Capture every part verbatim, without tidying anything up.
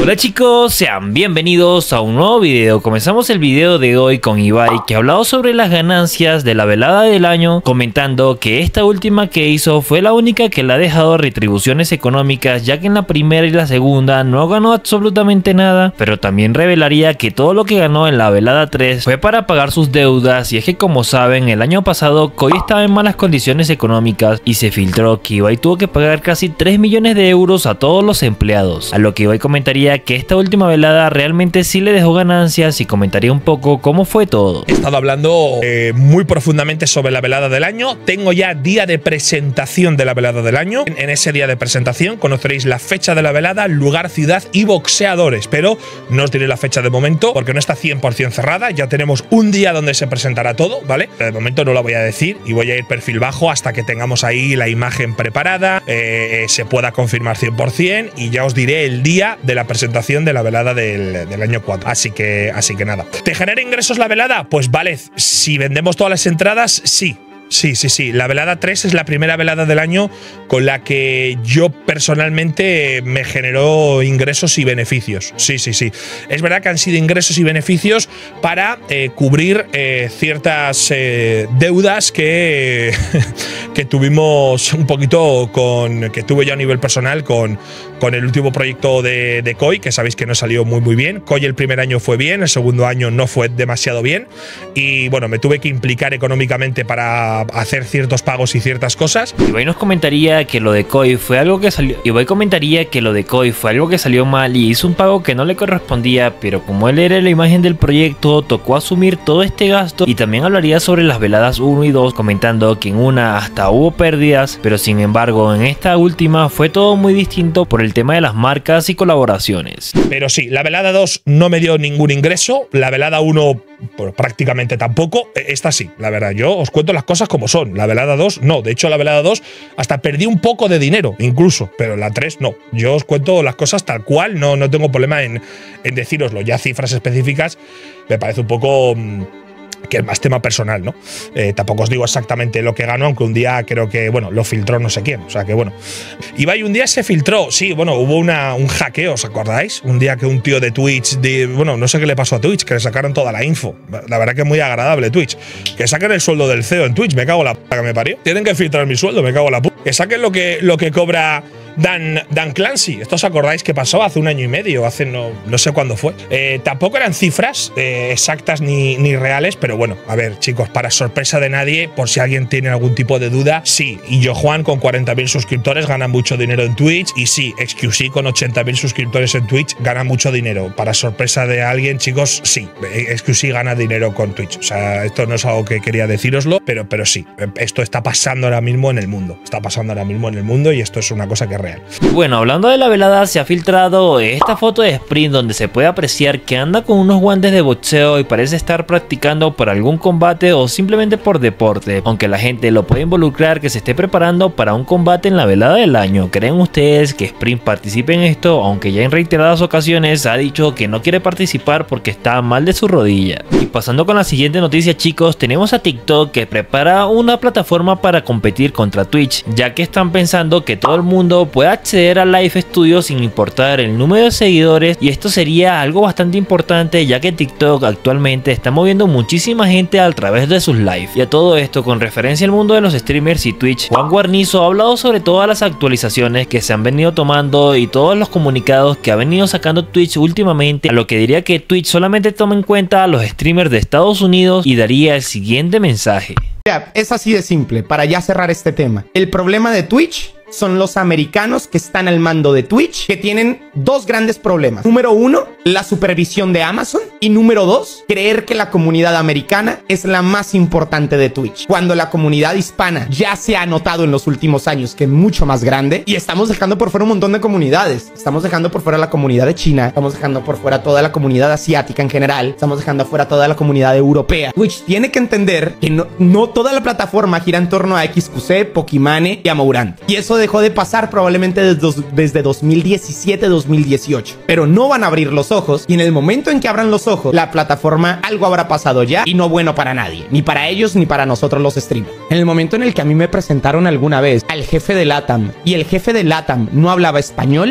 Hola chicos, sean bienvenidos a un nuevo video. Comenzamos el video de hoy con Ibai, que ha hablado sobre las ganancias de la velada del año, comentando que esta última que hizo fue la única que le ha dejado retribuciones económicas, ya que en la primera y la segunda no ganó absolutamente nada, pero también revelaría que todo lo que ganó en la velada tres fue para pagar sus deudas. Y es que, como saben, el año pasado Koi estaba en malas condiciones económicas y se filtró que Ibai tuvo que pagar casi tres millones de euros a todos los empleados, a lo que Ibai comentaría que esta última velada realmente sí le dejó ganancias y comentaría un poco cómo fue todo. He estado hablando eh, muy profundamente sobre la velada del año. Tengo ya día de presentación de la velada del año. En, en ese día de presentación conoceréis la fecha de la velada, lugar, ciudad y boxeadores, pero no os diré la fecha de momento porque no está cien por cien cerrada. Ya tenemos un día donde se presentará todo, ¿vale? De momento no lo voy a decir y voy a ir perfil bajo hasta que tengamos ahí la imagen preparada, eh, se pueda confirmar cien por cien y ya os diré el día de la presentación de la velada del, del año cuatro. Así que, así que nada. ¿Te genera ingresos la velada? Pues vale, si vendemos todas las entradas, sí. Sí, sí, sí. La velada tres es la primera velada del año con la que yo personalmente me generó ingresos y beneficios. Sí, sí, sí. Es verdad que han sido ingresos y beneficios para eh, cubrir eh, ciertas eh, deudas que, que tuvimos un poquito con… que tuve yo a nivel personal con, con el último proyecto de, de Koi, que sabéis que no salió muy, muy bien. Koi el primer año fue bien, el segundo año no fue demasiado bien. Y bueno, me tuve que implicar económicamente para hacer ciertos pagos y ciertas cosas. Ibai nos comentaría que lo de Koi fue algo que salió. Ibai comentaría que lo de Koi fue algo que salió mal y hizo un pago que no le correspondía, pero como él era la imagen del proyecto, tocó asumir todo este gasto. Y también hablaría sobre las veladas uno y dos, comentando que en una hasta hubo pérdidas, pero sin embargo en esta última fue todo muy distinto por el tema de las marcas y colaboraciones. Pero sí, la velada dos no me dio ningún ingreso, la velada uno pues, prácticamente tampoco. Esta sí, la verdad, yo os cuento las cosas como son. La velada dos no, de hecho la velada dos hasta perdí un poco de dinero incluso, pero la tres no. Yo os cuento las cosas tal cual, no, no tengo problema en, en decíroslo. Ya cifras específicas me parece un poco… Mmm, que es más tema personal, ¿no? Eh, tampoco os digo exactamente lo que gano, aunque un día creo que, bueno, lo filtró no sé quién, o sea que bueno. Ibai un día se filtró, sí, bueno, hubo una, un hackeo, ¿os acordáis? Un día que un tío de Twitch, de, bueno, no sé qué le pasó a Twitch, que le sacaron toda la info. La verdad que es muy agradable Twitch. Que saquen el sueldo del C E O en Twitch, me cago en la puta que me parió. Tienen que filtrar mi sueldo, me cago en la puta. Que saquen lo que, lo que cobra Dan, Dan Clancy. ¿Esto os acordáis que pasó hace un año y medio? Hace no, no sé cuándo fue. Eh, tampoco eran cifras eh, exactas ni, ni reales, pero bueno, a ver, chicos, para sorpresa de nadie, por si alguien tiene algún tipo de duda, sí, y yo Juan con cuarenta mil suscriptores gana mucho dinero en Twitch, y sí, X Q C con ochenta mil suscriptores en Twitch gana mucho dinero. Para sorpresa de alguien, chicos, sí, X Q C gana dinero con Twitch. O sea, esto no es algo que quería decíroslo, pero, pero sí, esto está pasando ahora mismo en el mundo. Está pasando ahora mismo en el mundo y esto es una cosa que es real. Bueno, hablando de la velada, se ha filtrado esta foto de Sprint donde se puede apreciar que anda con unos guantes de boxeo y parece estar practicando por algún combate o simplemente por deporte, aunque la gente lo puede involucrar que se esté preparando para un combate en la velada del año. ¿Creen ustedes que Sprint participe en esto? Aunque ya en reiteradas ocasiones ha dicho que no quiere participar porque está mal de su rodilla. Y pasando con la siguiente noticia, chicos, tenemos a TikTok que prepara una plataforma para competir contra Twitch, ya que están pensando que todo el mundo puede acceder a Live Studio sin importar el número de seguidores, y esto sería algo bastante importante ya que TikTok actualmente está moviendo muchísima gente a través de sus live. Y a todo esto, con referencia al mundo de los streamers y Twitch, Juan Guarnizo ha hablado sobre todas las actualizaciones que se han venido tomando y todos los comunicados que ha venido sacando Twitch últimamente, a lo que diría que Twitch solamente toma en cuenta a los streamers de Estados Unidos y daría el siguiente mensaje. Es así de simple, para ya cerrar este tema. El problema de Twitch son los americanos que están al mando de Twitch, que tienen dos grandes problemas. Número uno, la supervisión de Amazon. Y número dos, creer que la comunidad americana es la más importante de Twitch, cuando la comunidad hispana ya se ha notado en los últimos años que es mucho más grande. Y estamos dejando por fuera un montón de comunidades. Estamos dejando por fuera la comunidad de China, estamos dejando por fuera toda la comunidad asiática en general, estamos dejando fuera toda la comunidad europea. Twitch tiene que entender que no, no toda la plataforma gira en torno a X Q C, Pokimane y Amourant. Y eso dejó de pasar probablemente desde, desde dos mil diecisiete dos mil dieciocho, pero no van a abrir los ojos, y en el momento en que abran los ojos, la plataforma, algo habrá pasado ya, y no bueno para nadie, ni para ellos ni para nosotros los streamers. En el momento en el que a mí me presentaron alguna vez al jefe de LATAM y el jefe de LATAM no hablaba español,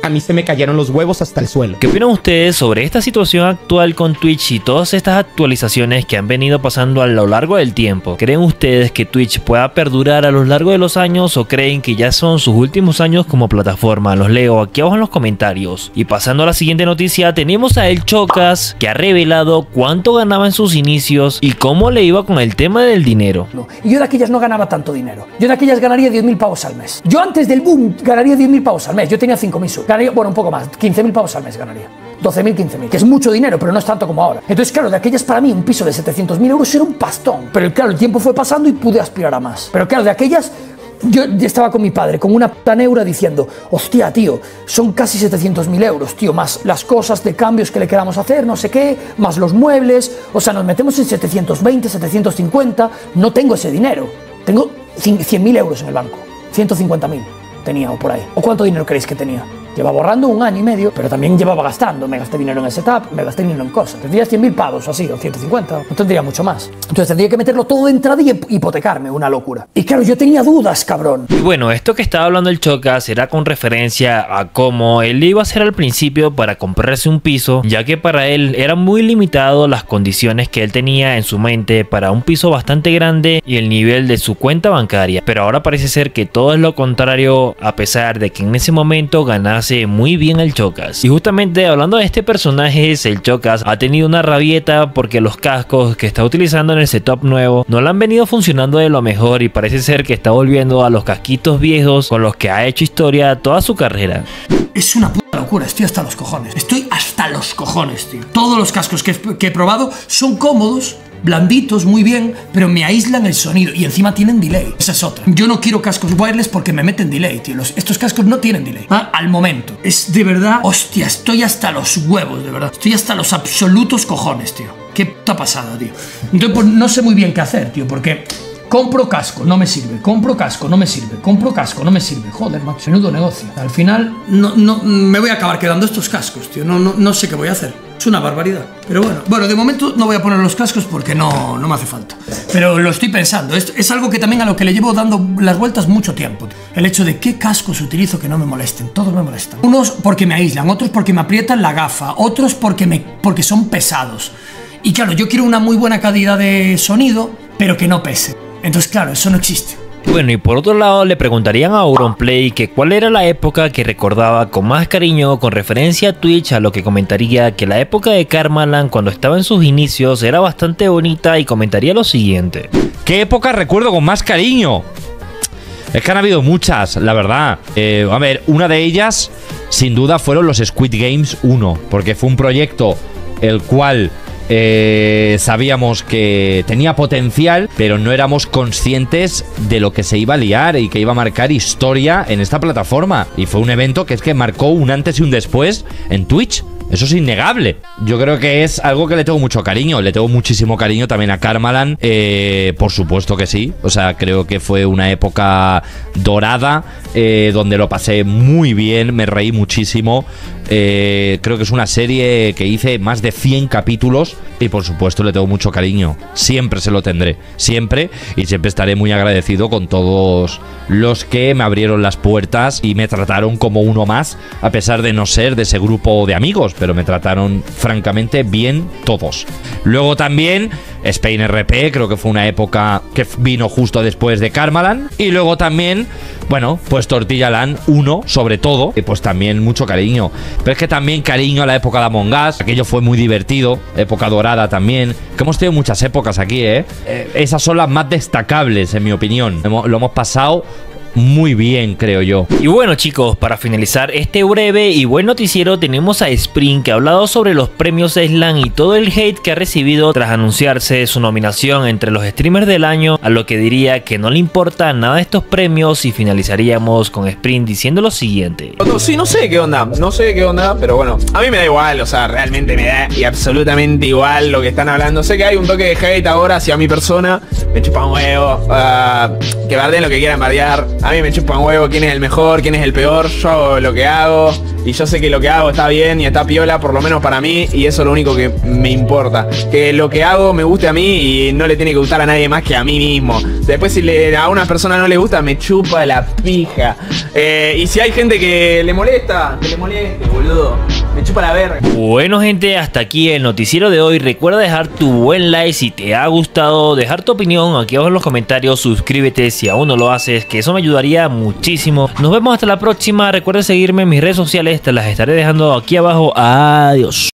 a mí se me cayeron los huevos hasta el suelo. ¿Qué opinan ustedes sobre esta situación actual con Twitch y todas estas actualizaciones que han venido pasando a lo largo del tiempo? ¿Creen ustedes que Twitch pueda perdurar a lo largo de los años o creen que ya son sus últimos años como plataforma? Los leo aquí abajo en los comentarios. Y pasando a la siguiente noticia, tenemos a El Chocas, que ha revelado cuánto ganaba en sus inicios y cómo le iba con el tema del dinero. Y yo de aquellas no ganaba tanto dinero. Yo de aquellas ganaría diez mil pavos al mes. Yo antes del boom ganaría diez mil pavos al mes. Yo tenía cinco mil sub. Ganaría, bueno, un poco más, quince mil pavos al mes ganaría. doce mil, quince mil, que es mucho dinero, pero no es tanto como ahora. Entonces, claro, de aquellas para mí un piso de setecientos mil euros era un pastón. Pero claro, el tiempo fue pasando y pude aspirar a más. Pero claro, de aquellas... Yo estaba con mi padre, con una puta neura diciendo, hostia, tío, son casi setecientos mil euros, tío, más las cosas de cambios que le queramos hacer, no sé qué, más los muebles, o sea, nos metemos en setecientos veinte, setecientos cincuenta, no tengo ese dinero, tengo cien mil euros en el banco, ciento cincuenta mil tenía o por ahí. ¿O cuánto dinero creéis que tenía? Llevaba ahorrando un año y medio, pero también llevaba gastando. Me gasté dinero en el setup, me gasté dinero en cosas. Tendría cien mil pavos o así, o ciento cincuenta, no tendría mucho más. Entonces tendría que meterlo todo de entrada y hipotecarme, una locura. Y claro, yo tenía dudas, cabrón. Y bueno, esto que estaba hablando el Chocas era con referencia a cómo él iba a hacer al principio para comprarse un piso, ya que para él eran muy limitado las condiciones que él tenía en su mente para un piso bastante grande y el nivel de su cuenta bancaria. Pero ahora parece ser que todo es lo contrario, a pesar de que en ese momento ganase muy bien el Chocas. Y justamente hablando de este personaje, el Chocas ha tenido una rabieta porque los cascos que está utilizando en el setup nuevo no le han venido funcionando de lo mejor y parece ser que está volviendo a los casquitos viejos con los que ha hecho historia toda su carrera. Es una puta locura, estoy hasta los cojones. Estoy hasta los cojones, tío. Todos los cascos que he, que he probado son cómodos, blanditos, muy bien, pero me aíslan el sonido y encima tienen delay. Esa es otra. Yo no quiero cascos wireless porque me meten delay, tío. Los, estos cascos no tienen delay. ¿Ah? Al momento. Es de verdad, hostia, estoy hasta los huevos, de verdad. Estoy hasta los absolutos cojones, tío. Qué puta pasada, tío. Entonces, pues no sé muy bien qué hacer, tío, porque... Compro casco, no me sirve. Compro casco, no me sirve. Compro casco, no me sirve. Joder, macho, menudo negocio. Al final, no, no, me voy a acabar quedando estos cascos, tío. No, no, no sé qué voy a hacer. Es una barbaridad. Pero bueno, bueno, de momento no voy a poner los cascos porque no, no me hace falta. Pero lo estoy pensando. Es, es algo que también a lo que le llevo dando las vueltas mucho tiempo, tío. El hecho de qué cascos utilizo que no me molesten. Todos me molestan. Unos porque me aíslan, otros porque me aprietan la gafa, otros porque, me, porque son pesados. Y claro, yo quiero una muy buena calidad de sonido, pero que no pese. Entonces, claro, eso no existe. Bueno, y por otro lado le preguntarían a Auronplay que cuál era la época que recordaba con más cariño con referencia a Twitch, a lo que comentaría que la época de Karmaland cuando estaba en sus inicios era bastante bonita y comentaría lo siguiente. ¿Qué época recuerdo con más cariño? Es que han habido muchas, la verdad. Eh, a ver, una de ellas sin duda fueron los Squid Games uno, porque fue un proyecto el cual... Eh, sabíamos que tenía potencial, pero no éramos conscientes de lo que se iba a liar y que iba a marcar historia en esta plataforma. Y fue un evento que es que marcó un antes y un después en Twitch. Eso es innegable. Yo creo que es algo que le tengo mucho cariño. Le tengo muchísimo cariño también a Karmaland. Eh, por supuesto que sí. O sea, creo que fue una época dorada, eh, donde lo pasé muy bien. Me reí muchísimo. Eh, creo que es una serie que hice más de cien capítulos. Y por supuesto le tengo mucho cariño. Siempre se lo tendré. Siempre. Y siempre estaré muy agradecido con todos los que me abrieron las puertas y me trataron como uno más, a pesar de no ser de ese grupo de amigos, pero me trataron francamente bien todos. Luego también Spain R P, creo que fue una época que vino justo después de Karmaland. Y luego también, bueno, pues Tortilla Land uno, sobre todo, y pues también mucho cariño. Pero es que también cariño a la época de Among Us, aquello fue muy divertido, época dorada también, que hemos tenido muchas épocas aquí, ¿eh? eh esas son las más destacables, en mi opinión. Hemos, lo hemos pasado muy bien, creo yo. Y bueno, chicos, para finalizar este breve y buen noticiero, tenemos a Spring, que ha hablado sobre los premios Slam y todo el hate que ha recibido tras anunciarse su nominación entre los streamers del año, a lo que diría que no le importa nada de estos premios. Y finalizaríamos con Spring diciendo lo siguiente. Sí, no sé qué onda, no sé qué onda, pero bueno, a mí me da igual, o sea, realmente me da y absolutamente igual lo que están hablando. Sé que hay un toque de hate ahora hacia mi persona, me chupa un huevo, uh, que bardeen lo que quieran bardear. A mí me chupa un huevo quién es el mejor, quién es el peor, yo hago lo que hago. y yo sé que lo que hago está bien y está piola, por lo menos para mí, y eso es lo único que me importa. Que lo que hago me guste a mí y no le tiene que gustar a nadie más que a mí mismo. Después si le, a una persona no le gusta, me chupa la pija. Eh, y si hay gente que le molesta, que le moleste, boludo. Me chupa la verga. Bueno, gente, hasta aquí el noticiero de hoy. Recuerda dejar tu buen like si te ha gustado, dejar tu opinión aquí abajo en los comentarios, suscríbete si aún no lo haces, que eso me ayudaría muchísimo. Nos vemos hasta la próxima. Recuerda seguirme en mis redes sociales, te las estaré dejando aquí abajo. Adiós.